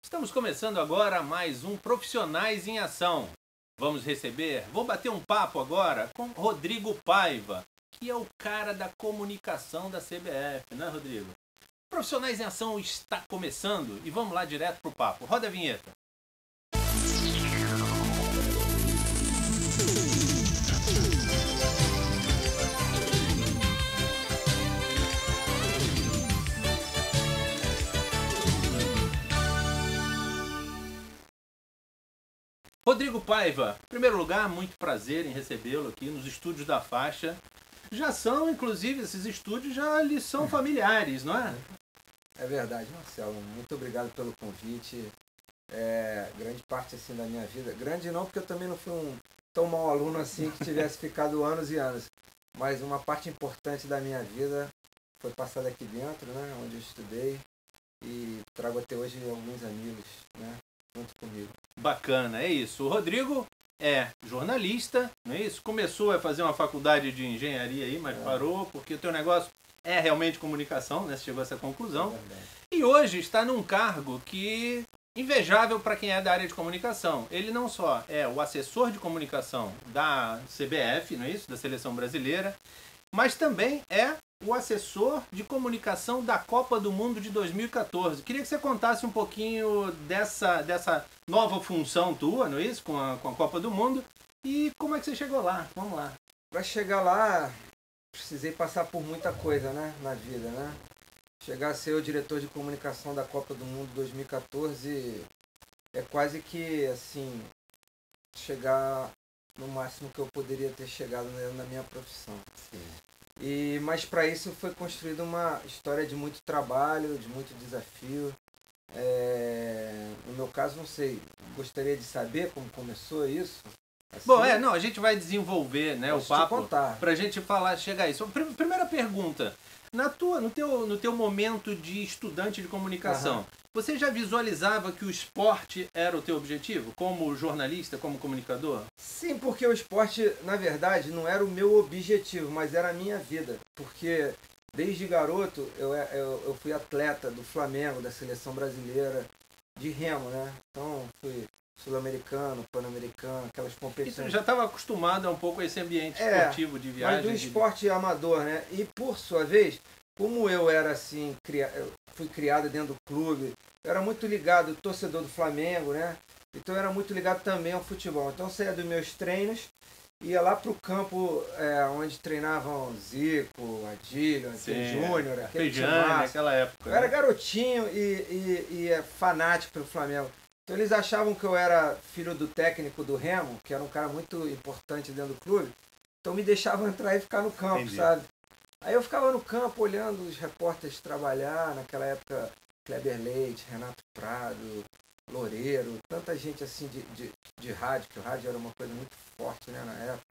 Estamos começando agora mais um Profissionais em Ação. Vou bater um papo agora com Rodrigo Paiva, que é o cara da comunicação da CBF, né, Rodrigo? Profissionais em Ação está começando e vamos lá direto pro papo. Roda a vinheta. Rodrigo Paiva, em primeiro lugar, muito prazer em recebê-lo aqui nos estúdios da Faixa. Já são, inclusive, esses estúdios já lhe são familiares, não é? É verdade, Marcelo. Muito obrigado pelo convite. Grande parte assim da minha vida. Grande não, porque eu também não fui um tão mau aluno assim que tivesse ficado anos e anos. Mas uma parte importante da minha vida foi passada aqui dentro, né? Onde eu estudei. E trago até hoje alguns amigos, né? Junto comigo. Bacana, é isso. O Rodrigo é jornalista, não é isso? Começou a fazer uma faculdade de engenharia aí, mas parou porque o teu negócio é realmente comunicação, né? Você chegou a essa conclusão. E hoje está num cargo que invejável para quem é da área de comunicação. Ele não só é o assessor de comunicação da CBF, não é isso? Da Seleção Brasileira, mas também é o assessor de comunicação da Copa do Mundo de 2014. Queria que você contasse um pouquinho dessa nova função tua, não é isso? Com a Copa do Mundo. E como é que você chegou lá? Vamos lá. Para chegar lá, precisei passar por muita coisa, né? Na vida, né? Chegar a ser o diretor de comunicação da Copa do Mundo 2014 é quase que, assim, chegar no máximo que eu poderia ter chegado na minha profissão. Sim. Mas para isso foi construída uma história de muito trabalho, de muito desafio. No meu caso, não sei, gostaria de saber como começou isso? Assim, Bom, a gente vai desenvolver, né, o papo para a gente chegar a isso. Primeira pergunta, no teu momento de estudante de comunicação, você já visualizava que o esporte era o teu objetivo, como jornalista, como comunicador? Sim, porque o esporte, na verdade, não era o meu objetivo, mas era a minha vida. Porque desde garoto eu fui atleta do Flamengo, da Seleção Brasileira, de remo, né? Então fui sul-americano, pan-americano, aquelas competições. E tu já estava acostumado a um pouco a esse ambiente esportivo de viagem? Mas do esporte amador, né? E por sua vez, como eu era assim, eu fui criado dentro do clube, eu era muito ligado, torcedor do Flamengo, né? Então eu era muito ligado também ao futebol. Então eu saía dos meus treinos, ia lá pro campo onde treinavam Zico, Adílio, Júnior, aquele naquela época. Eu era garotinho e fanático pelo Flamengo. Então eles achavam que eu era filho do técnico do Remo, que era um cara muito importante dentro do clube. Então me deixavam entrar e ficar no campo, sabe? Aí eu ficava no campo olhando os repórteres trabalhar, naquela época Kleber Leite, Renato Prado, Loureiro, tanta gente assim de rádio, que o rádio era uma coisa muito forte, né, na época.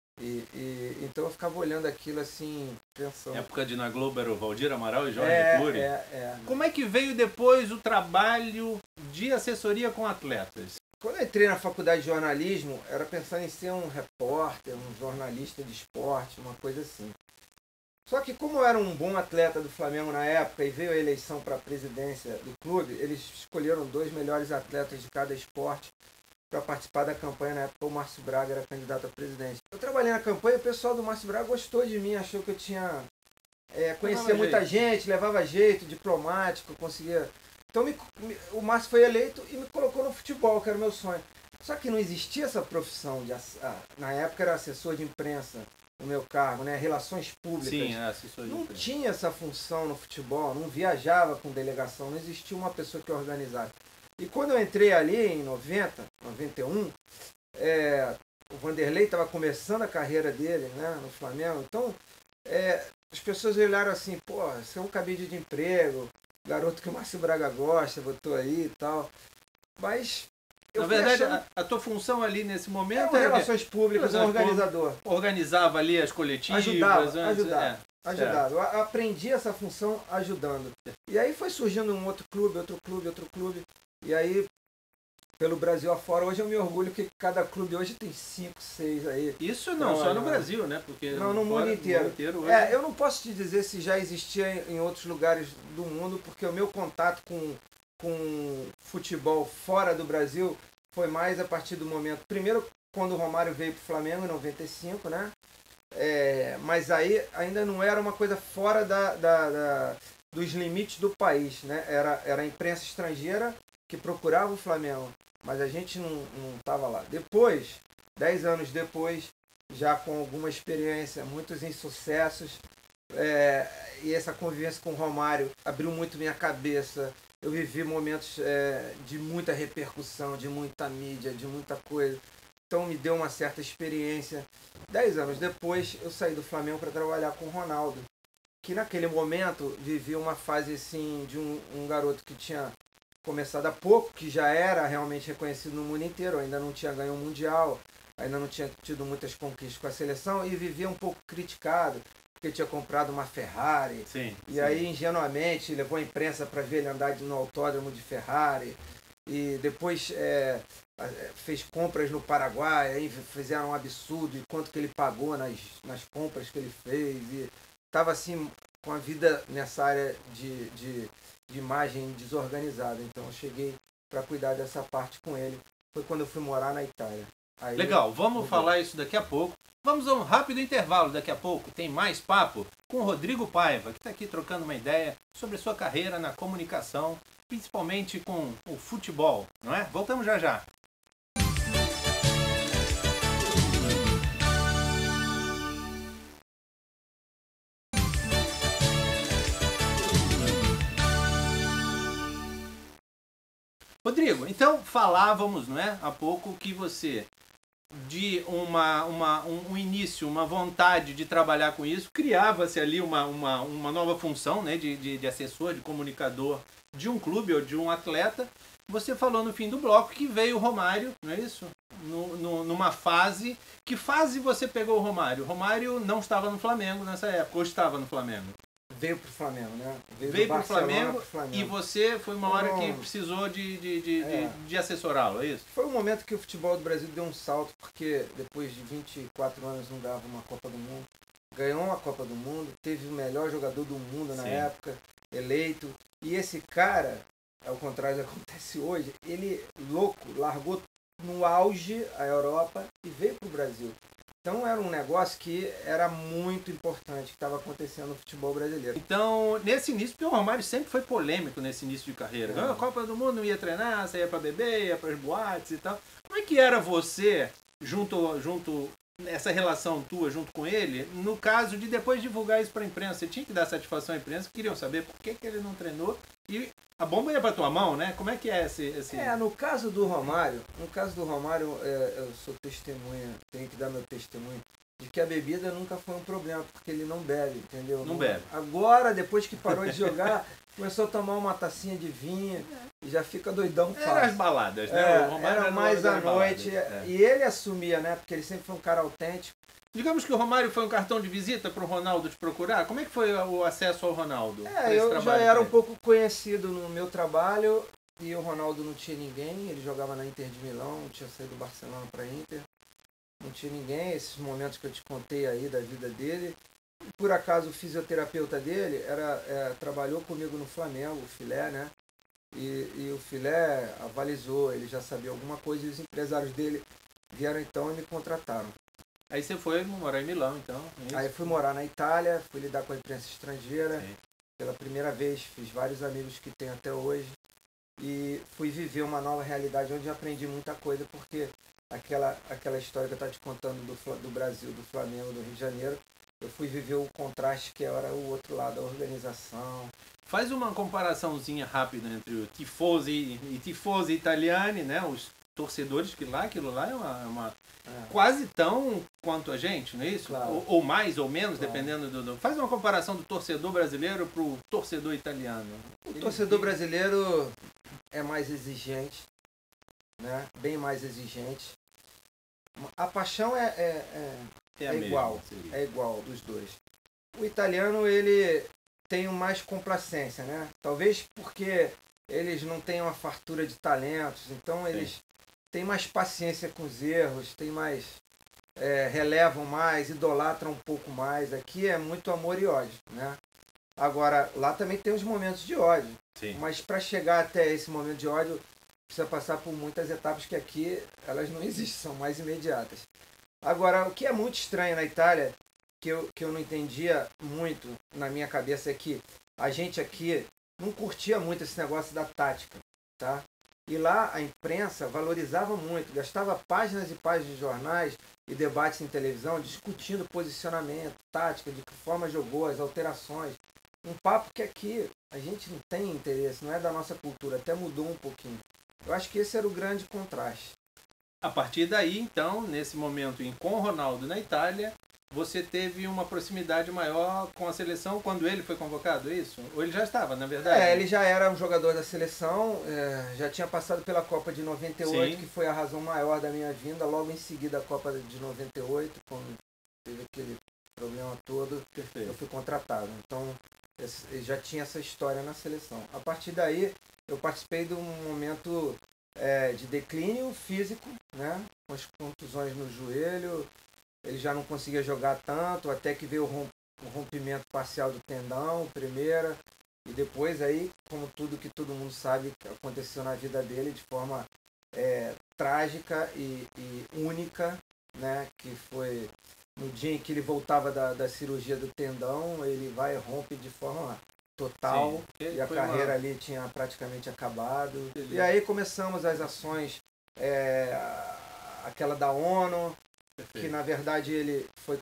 Então eu ficava olhando aquilo assim, pensando... Época na Globo era o Valdir Amaral e Jorge Cury. Como é que veio depois o trabalho de assessoria com atletas? Quando eu entrei na faculdade de jornalismo, era pensando em ser um repórter, um jornalista de esporte, uma coisa assim. Só que como eu era um bom atleta do Flamengo na época e veio a eleição para a presidência do clube, eles escolheram 2 melhores atletas de cada esporte para participar da campanha. Na época o Márcio Braga era candidato a presidente. Eu trabalhei na campanha e o pessoal do Márcio Braga gostou de mim, achou que eu tinha... conhecia muita gente, levava jeito, diplomático, conseguia... Então o Márcio foi eleito e me colocou no futebol, que era o meu sonho. Só que não existia essa profissão, na época era assessor de imprensa, o meu cargo, né? Relações públicas. Sim, assessor de não imprensa. Tinha essa função no futebol, não viajava com delegação, não existia uma pessoa que organizava. E quando eu entrei ali em 90, 91, o Vanderlei estava começando a carreira dele, né, no Flamengo. Então as pessoas olharam assim, pô, você é um cabide de emprego, garoto que o Márcio Braga gosta, botou aí e tal. Mas na verdade, a tua função ali nesse momento era relações públicas, um organizador. Organizava ali as coletivas. Ajudava. Eu aprendi essa função ajudando. E aí foi surgindo um outro clube. E aí, pelo Brasil afora, hoje eu me orgulho que cada clube hoje tem 5, 6 aí. Isso não, só no Brasil, né? Porque não, no mundo inteiro. Hoje... eu não posso te dizer se já existia em outros lugares do mundo, porque o meu contato com com futebol fora do Brasil foi mais a partir do momento, primeiro quando o Romário veio para o Flamengo em 95, né? Mas aí ainda não era uma coisa fora dos limites do país, né? Era a imprensa estrangeira que procurava o Flamengo, mas a gente não estava lá. Depois, 10 anos depois, já com alguma experiência, muitos insucessos, e essa convivência com o Romário abriu muito minha cabeça. Eu vivi momentos de muita repercussão, de muita mídia, de muita coisa. Então me deu uma certa experiência. 10 anos depois, eu saí do Flamengo para trabalhar com o Ronaldo, que naquele momento vivia uma fase assim de um garoto que tinha começado há pouco, que já era realmente reconhecido no mundo inteiro, ainda não tinha ganho um mundial, ainda não tinha tido muitas conquistas com a seleção e vivia um pouco criticado, porque tinha comprado uma Ferrari. Sim, e aí, ingenuamente, levou a imprensa para ver ele andar no autódromo de Ferrari. E depois fez compras no Paraguai, aí fizeram um absurdo, e quanto que ele pagou nas compras que ele fez. E estava assim, com a vida nessa área de imagem desorganizada. Então eu cheguei para cuidar dessa parte com ele. Foi quando eu fui morar na Itália. Aí legal, vamos falar isso daqui a pouco. Vamos a um rápido intervalo daqui a pouco. Tem mais papo com o Rodrigo Paiva, que está aqui trocando uma ideia sobre sua carreira na comunicação, principalmente com o futebol, não é? Voltamos já já. Rodrigo, então falávamos, não é, há pouco que você, de um início, uma vontade de trabalhar com isso, criava-se ali uma nova função, né, de assessor, de comunicador de um clube ou de um atleta. Você falou no fim do bloco que veio o Romário, não é isso? Numa fase... Que fase você pegou o Romário? O Romário não estava no Flamengo nessa época, ou estava no Flamengo? Veio pro Flamengo, né? Veio pro Flamengo e você foi uma hora que precisou de assessorá-lo, é isso? Foi um momento que o futebol do Brasil deu um salto, porque depois de 24 anos não dava uma Copa do Mundo. Ganhou uma Copa do Mundo, teve o melhor jogador do mundo na época, eleito. E esse cara, ao contrário do que acontece hoje, ele, louco, largou no auge a Europa e veio pro Brasil. Então era um negócio que era muito importante, que estava acontecendo no futebol brasileiro. Então, nesse início, porque o Romário sempre foi polêmico nesse início de carreira. Ganhou a Copa do Mundo, não ia treinar, saía para beber, ia para as boates e tal. Como é que era você, essa relação tua junto com ele, no caso de depois divulgar isso para a imprensa? Você tinha que dar satisfação à imprensa, queriam saber por que ele não treinou. E a bomba ia para tua mão, né? Como é que é esse... no caso do Romário, eu sou testemunha, tenho que dar meu testemunho, de que a bebida nunca foi um problema, porque ele não bebe, entendeu? Não bebe. Agora, depois que parou de jogar, começou a tomar uma tacinha de vinho e já fica doidão fácil. Era as baladas, né? O Romário era mais à noite. E ele assumia, né? Porque ele sempre foi um cara autêntico. Digamos que o Romário foi um cartão de visita para o Ronaldo te procurar. Como é que foi o acesso ao Ronaldo? Eu já era um pouco conhecido no meu trabalho e o Ronaldo não tinha ninguém. Ele jogava na Inter de Milão, tinha saído do Barcelona para Inter. Não tinha ninguém. Esses momentos que eu te contei aí da vida dele. Por acaso o fisioterapeuta dele trabalhou comigo no Flamengo, o Filé, né? E o Filé avalizou, ele já sabia alguma coisa e os empresários dele vieram então e me contrataram. Aí você foi morar em Milão, então? Aí fui morar na Itália, fui lidar com a imprensa estrangeira. Sim. Pela primeira vez, fiz vários amigos que tenho até hoje. E fui viver uma nova realidade onde aprendi muita coisa, porque aquela história que eu estava te contando do Brasil, do Flamengo, do Rio de Janeiro, eu fui viver o contraste que era o outro lado, a organização. Faz uma comparaçãozinha rápida entre o tifosi e tifosi italiani, né? Os torcedores, que aquilo lá é quase tão quanto a gente, não é isso? Claro. Ou mais ou menos, dependendo do... Faz uma comparação do torcedor brasileiro para o torcedor italiano. O torcedor brasileiro é mais exigente, né? Bem mais exigente. A paixão é igual, é igual dos dois. O italiano, ele tem mais complacência, né? Talvez porque eles não têm uma fartura de talentos, então eles têm mais paciência com os erros, têm mais, relevam mais, idolatram um pouco mais. Aqui é muito amor e ódio, né? Agora, lá também tem os momentos de ódio. Sim. Mas para chegar até esse momento de ódio, precisa passar por muitas etapas que aqui elas não existem, são mais imediatas. Agora, o que é muito estranho na Itália, que eu não entendia muito na minha cabeça, é que a gente aqui não curtia muito esse negócio da tática, tá? E lá a imprensa valorizava muito, gastava páginas e páginas de jornais e debates em televisão discutindo posicionamento, tática, de que forma jogou, as alterações. Um papo que aqui a gente não tem interesse, não é da nossa cultura, até mudou um pouquinho. Eu acho que esse era o grande contraste. A partir daí, então, nesse momento com o Ronaldo na Itália, você teve uma proximidade maior com a seleção quando ele foi convocado, é isso? Ou ele já estava, na verdade? Ele já era um jogador da seleção, já tinha passado pela Copa de 98, Sim. que foi a razão maior da minha vinda, logo em seguida a Copa de 98, quando teve aquele problema todo, Perfeito. eu fui contratado. Então, já tinha essa história na seleção. A partir daí, eu participei de um momento de declínio físico, né? Com as contusões no joelho, ele já não conseguia jogar tanto, até que veio o rompimento parcial do tendão, primeira, e depois aí, como tudo que todo mundo sabe que aconteceu na vida dele de forma trágica e única, né? Que foi no dia em que ele voltava da cirurgia do tendão, ele vai e rompe de forma total. Sim, e a carreira ali tinha praticamente acabado. E aí começamos as ações, aquela da ONU, que na verdade ele foi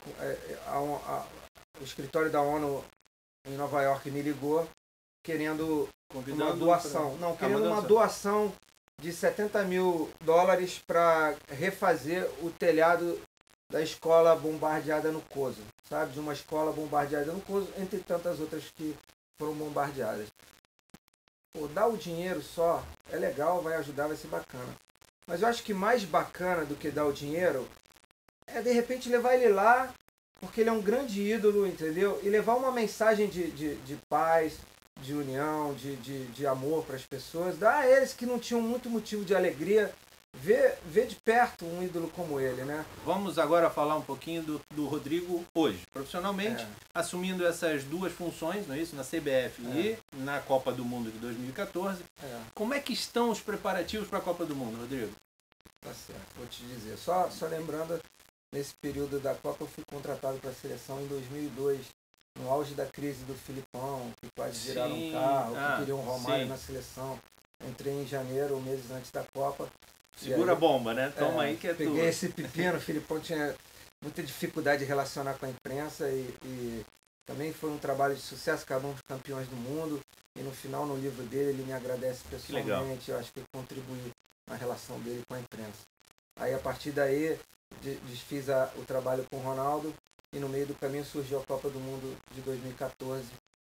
o escritório da ONU em Nova York me ligou querendo uma doação. Não, querendo uma doação de $70 mil para refazer o telhado da escola bombardeada no Kosovo, sabe? De uma escola bombardeada no Kosovo, entre tantas outras que foram bombardeadas. Pô, dar o dinheiro só é legal, vai ajudar, vai ser bacana. Mas eu acho que mais bacana do que dar o dinheiro é de repente levar ele lá, porque ele é um grande ídolo, entendeu? E levar uma mensagem de paz, de união, de amor para as pessoas. Dar a eles que não tinham muito motivo de alegria, ver de perto um ídolo como ele, né? Vamos agora falar um pouquinho do Rodrigo hoje, profissionalmente, assumindo essas duas funções, não é isso? Na CBF e na Copa do Mundo de 2014. Como é que estão os preparativos para a Copa do Mundo, Rodrigo? Tá certo, vou te dizer. Só lembrando, nesse período da Copa eu fui contratado para a seleção em 2002, no auge da crise do Filipão, que quase viraram um carro, que queriam um Romário na seleção. Entrei em janeiro, meses antes da Copa. Segura a bomba, né? Toma aí que é tudo. Peguei esse pepino, o Filipão tinha muita dificuldade de relacionar com a imprensa e também foi um trabalho de sucesso, acabamos campeões do mundo e no final, no livro dele, ele me agradece pessoalmente, eu acho que eu contribuí na relação dele com a imprensa. Aí a partir daí desfiz o trabalho com o Ronaldo e no meio do caminho surgiu a Copa do Mundo de 2014,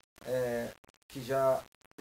que já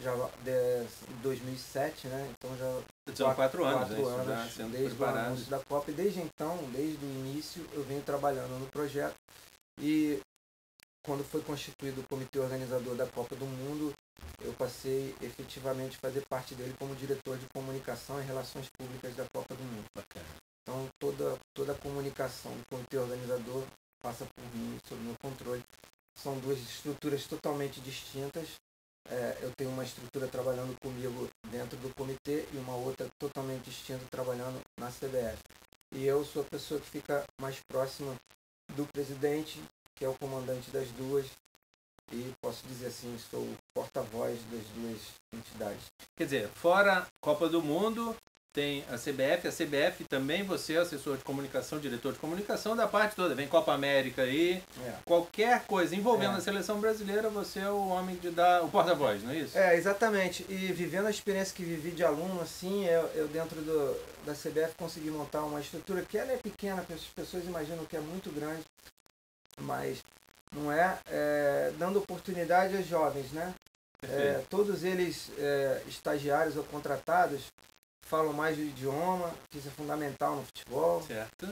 em 2007, né? Então já 4 anos, desde o anúncio da Copa. E desde então, desde o início, eu venho trabalhando no projeto. E quando foi constituído o comitê organizador da Copa do Mundo, eu passei efetivamente a fazer parte dele como diretor de comunicação e relações públicas da Copa do Mundo. Bacana. Então toda a comunicação do comitê organizador passa por mim, sob meu controle. São duas estruturas totalmente distintas. Eu tenho uma estrutura trabalhando comigo dentro do comitê e uma outra totalmente distinta trabalhando na CBF. E eu sou a pessoa que fica mais próxima do presidente, que é o comandante das duas, e posso dizer assim, sou o porta-voz das duas entidades. Quer dizer, fora Copa do Mundo, tem a CBF também você é assessor de comunicação, diretor de comunicação da parte toda, vem Copa América aí, qualquer coisa envolvendo a seleção brasileira, você é o homem de dar o porta-voz, não é isso? Exatamente, e vivendo a experiência que vivi de aluno, assim, eu dentro da CBF consegui montar uma estrutura que ela é pequena, as pessoas imaginam que é muito grande, mas não dando oportunidade aos jovens, né? Todos eles estagiários ou contratados, falam mais do idioma, que isso é fundamental no futebol. Certo.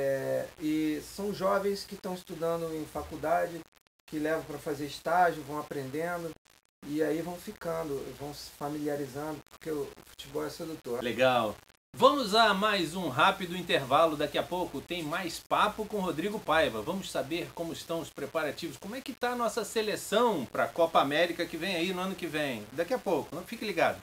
E são jovens que estão estudando em faculdade, que levam para fazer estágio, vão aprendendo, e aí vão ficando, vão se familiarizando, porque o futebol é sedutor. Legal. Vamos a mais um rápido intervalo. Daqui a pouco tem mais papo com Rodrigo Paiva. Vamos saber como estão os preparativos. Como é que está a nossa seleção para a Copa América que vem aí no ano que vem. Daqui a pouco. Não fique ligado.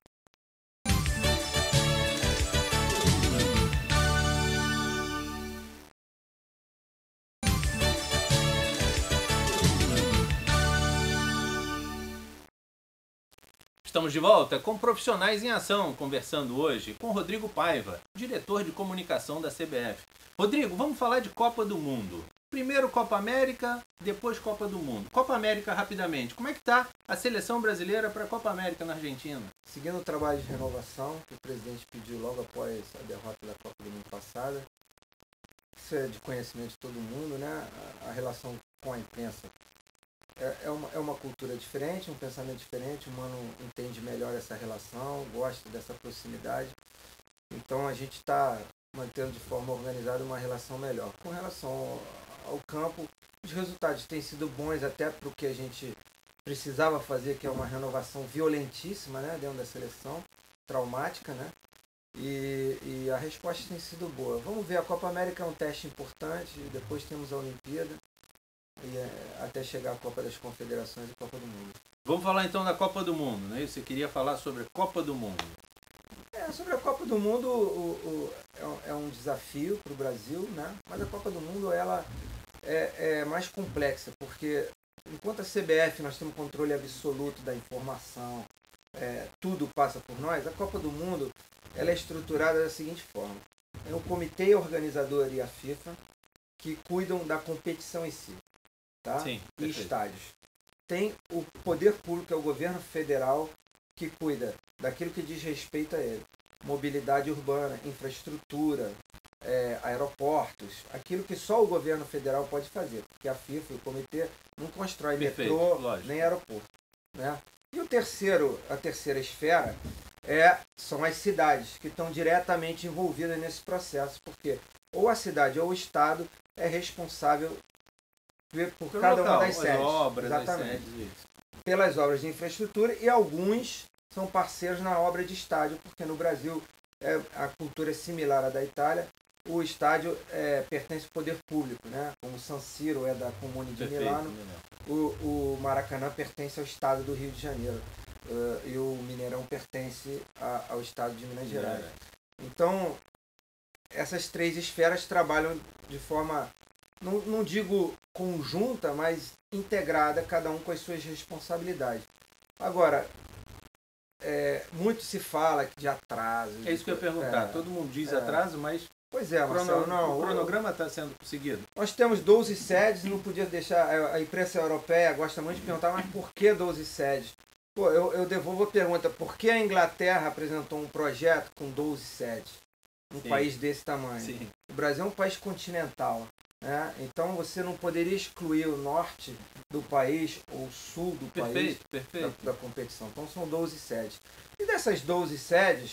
Estamos de volta com Profissionais em Ação, conversando hoje com Rodrigo Paiva, diretor de comunicação da CBF. Rodrigo, vamos falar de Copa do Mundo. Primeiro Copa América, depois Copa do Mundo. Copa América, rapidamente. Como é que está a seleção brasileira para a Copa América na Argentina? Seguindo o trabalho de renovação que o presidente pediu logo após a derrota da Copa do Mundo passada, isso é de conhecimento de todo mundo, né? A relação com a imprensa é uma cultura diferente, um pensamento diferente, o humano entende melhor essa relação, gosta dessa proximidade. Então a gente está mantendo de forma organizada uma relação melhor. Com relação ao campo, os resultados têm sido bons até para o que a gente precisava fazer, que é uma renovação violentíssima, né, dentro da seleção, traumática, né? E a resposta tem sido boa. Vamos ver, a Copa América é um teste importante, depois temos a Olimpíada, e até chegar a Copa das Confederações e Copa do Mundo. Vamos falar então da Copa do Mundo, né? Você queria falar sobre a Copa do Mundo. Sobre a Copa do Mundo é um desafio para o Brasil, né? Mas a Copa do Mundo ela é mais complexa, porque enquanto a CBF nós temos controle absoluto da informação, tudo passa por nós, a Copa do Mundo ela é estruturada da seguinte forma. É o comitê organizador e a FIFA que cuidam da competição em si. Tá? Sim, e estádios. Tem o poder público, que é o governo federal, que cuida daquilo que diz respeito a ele. Mobilidade urbana, infraestrutura, aeroportos, aquilo que só o governo federal pode fazer, porque a FIFA e o comitê não constrói metrô, lógico, nem aeroporto. Né? E a terceira esfera são as cidades, que estão diretamente envolvidas nesse processo, porque ou a cidade ou o estado é responsável por cada uma das sedes. Obras, exatamente. As sedes, pelas obras de infraestrutura, e alguns são parceiros na obra de estádio, porque no Brasil a cultura é similar à da Itália. O estádio pertence ao poder público, né? Como o San Siro é da Comune de Milano, o Maracanã pertence ao estado do Rio de Janeiro, e o Mineirão pertence ao estado de Minas Gerais. Então, essas três esferas trabalham de forma, não digo conjunta, mas integrada, cada um com as suas responsabilidades. Agora, muito se fala de atraso. É isso que eu ia perguntar. Todo mundo diz atraso, mas pois é, Marcelo, o cronograma está sendo seguido. Nós temos 12 sedes, não podia deixar. A imprensa europeia gosta muito de perguntar, mas por que 12 sedes? Pô, eu devolvo a pergunta, por que a Inglaterra apresentou um projeto com 12 sedes? Um país desse tamanho. Sim. O Brasil é um país continental. Né? Então você não poderia excluir o norte do país ou o sul do país da competição. Então são 12 sedes. E dessas 12 sedes,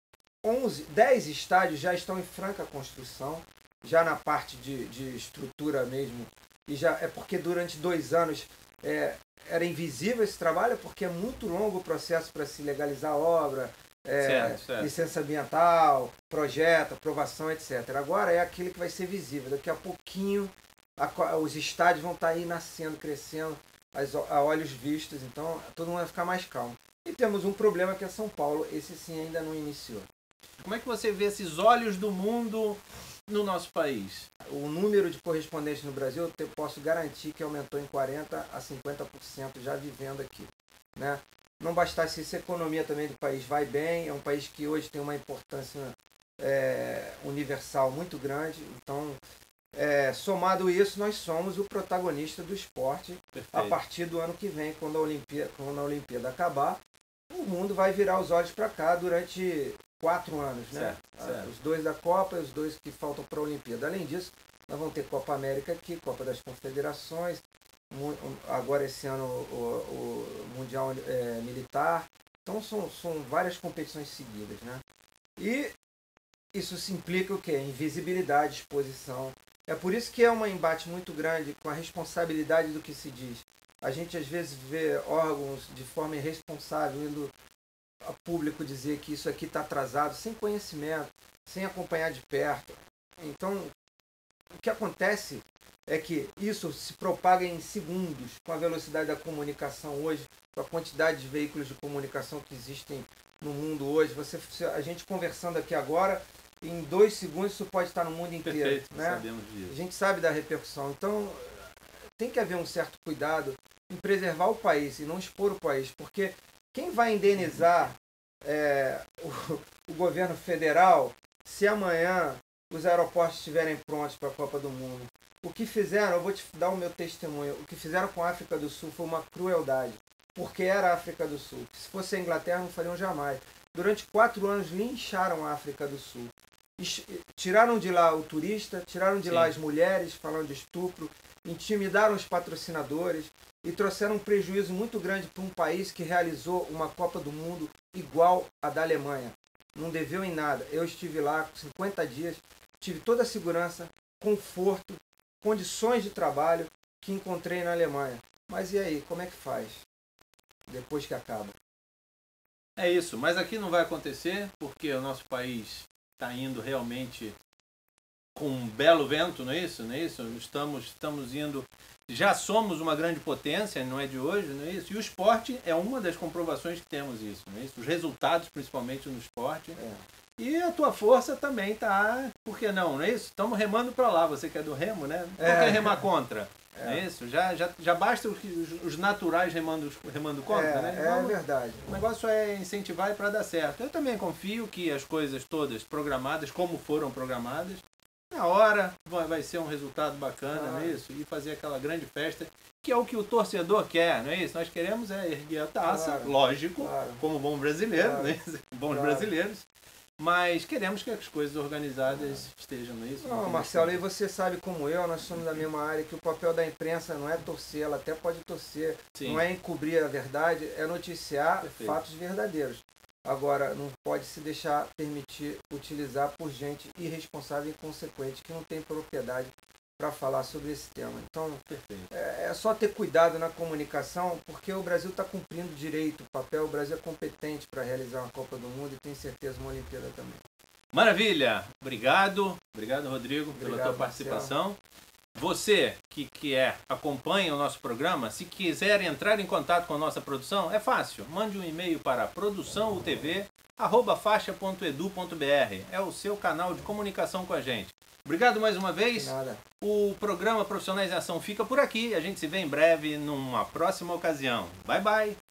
10 estádios já estão em franca construção, já na parte de estrutura mesmo. E já é porque durante 2 anos era invisível esse trabalho, porque é muito longo o processo para se legalizar a obra, certo. Licença ambiental, projeto, aprovação, etc. Agora é aquele que vai ser visível. Daqui a pouquinho os estádios vão estar aí nascendo, crescendo, a olhos vistos, então todo mundo vai ficar mais calmo. E temos um problema que é São Paulo, esse sim ainda não iniciou. Como é que você vê esses olhos do mundo no nosse país? O número de correspondentes no Brasil, eu posso garantir que aumentou em 40% a 50% já vivendo aqui. Né? Não bastasse isso, a economia também do país vai bem, é um país que hoje tem uma importância universal muito grande, então somado isso, nós somos o protagonista do esporte. Perfeito. A partir do ano que vem, quando a Olimpíada acabar, o mundo vai virar os olhos para cá durante 4 anos, né? Certo. Os 2 da Copa e os 2 que faltam para a Olimpíada. Além disso, nós vamos ter Copa América aqui, Copa das Confederações, agora esse ano o Mundial Militar. Então são várias competições seguidas, né? E isso se implica o quê? Invisibilidade, exposição. É por isso que é um embate muito grande com a responsabilidade do que se diz. A gente às vezes vê órgãos de forma irresponsável indo a público dizer que isso aqui está atrasado, sem conhecimento. sem acompanhar de perto. Então, o que acontece é que isso se propaga em segundos, com a velocidade da comunicação hoje, com a quantidade de veículos de comunicação que existem no mundo hoje. A gente conversando aqui agora, em 2 segundos isso pode estar no mundo inteiro. Perfeito, né? sabemos disso. A gente sabe da repercussão. Então, tem que haver um certo cuidado em preservar o país e não expor o país, porque quem vai indenizar o governo federal se amanhã os aeroportos estiverem prontos para a Copa do Mundo? O que fizeram, eu vou te dar o meu testemunho, o que fizeram com a África do Sul foi uma crueldade, porque era a África do Sul. Se fosse a Inglaterra, não fariam jamais. Durante 4 anos lincharam a África do Sul. Tiraram de lá o turista, tiraram de lá as mulheres falando de estupro, intimidaram os patrocinadores e trouxeram um prejuízo muito grande para um país que realizou uma Copa do Mundo igual a da Alemanha. Não deveu em nada. Eu estive lá 50 dias, tive toda a segurança, conforto, condições de trabalho que encontrei na Alemanha. Mas e aí, como é que faz depois que acaba? É isso, mas aqui não vai acontecer porque o nosso país está indo realmente com um belo vento, não é isso? Não é isso? Estamos indo, já somos uma grande potência, não é de hoje, não é isso? E o esporte é uma das comprovações que temos isso, não é isso? Os resultados, principalmente no esporte. E a tua força também tá, por que não é isso? Estamos remando para lá, você que é do remo, né? Por que remar contra? É isso? Já basta os naturais remando contra, né? Então, é verdade. O negócio é incentivar e para dar certo. Eu também confio que as coisas todas programadas, como foram programadas, na hora vai ser um resultado bacana, não é isso? E fazer aquela grande festa, que é o que o torcedor quer, não é isso? Nós queremos erguer a taça, lógico, como bom brasileiro, né? Bons brasileiros. Mas queremos que as coisas organizadas estejam nisso. Não, Marcelo, e você sabe como eu, nós somos da mesma área, que o papel da imprensa não é torcer, ela até pode torcer, não é encobrir a verdade, é noticiar fatos verdadeiros. Agora, não pode se deixar permitir utilizar por gente irresponsável e inconsequente, que não tem propriedade para falar sobre esse tema. Então, é só ter cuidado na comunicação, porque o Brasil está cumprindo direito o papel, o Brasil é competente para realizar uma Copa do Mundo e tem certeza uma Olimpíada também. Maravilha! Obrigado, Rodrigo, pela tua participação. Marcelo. Você que acompanha o nosso programa, se quiser entrar em contato com a nossa produção, é fácil. Mande um e-mail para produçãoutv@faixa.edu.br. É o seu canal de comunicação com a gente. Obrigado mais uma vez. Nada. O programa Profissionais em Ação fica por aqui. A gente se vê em breve numa próxima ocasião. Bye, bye.